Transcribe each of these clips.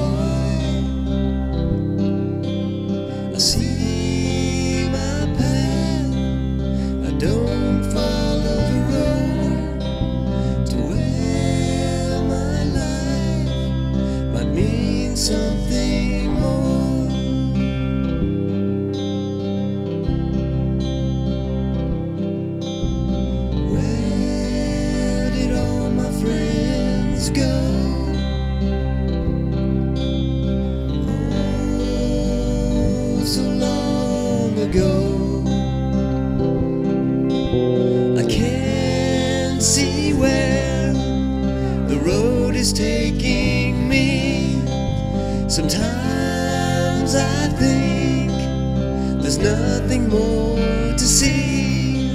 I see my path, I don't follow the road to where my life might mean something more. Where did all my friends go? So long ago, I can't see where the road is taking me. Sometimes I think there's nothing more to see.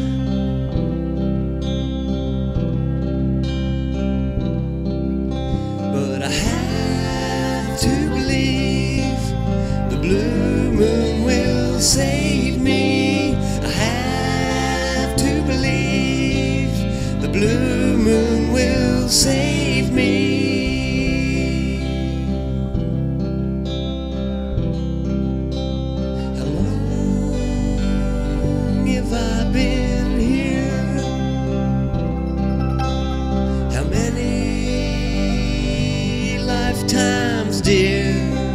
But I have to believe the blue moon will save me. I have to believe the blue moon will save me. How long have I been here? How many lifetimes, dear?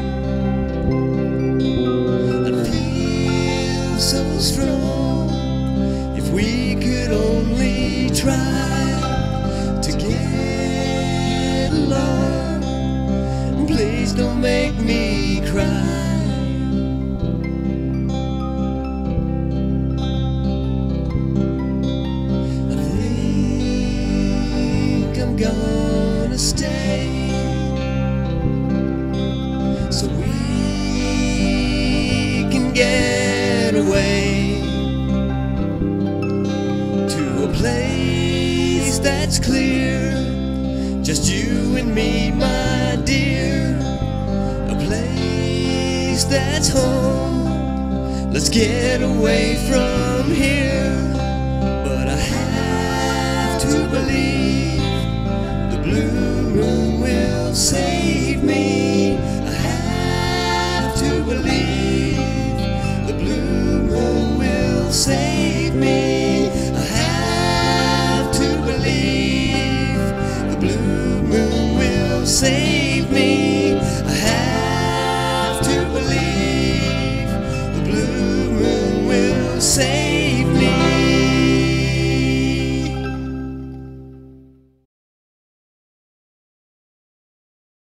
So strong, if we could only try to get along. Please don't make me cry. I think I'm gonna stay, so we can get away to a place that's clear, just you and me, my dear. A place that's home. Let's get away from here. But I have to believe the blue moon will save me. I have to believe the blue moon will save me.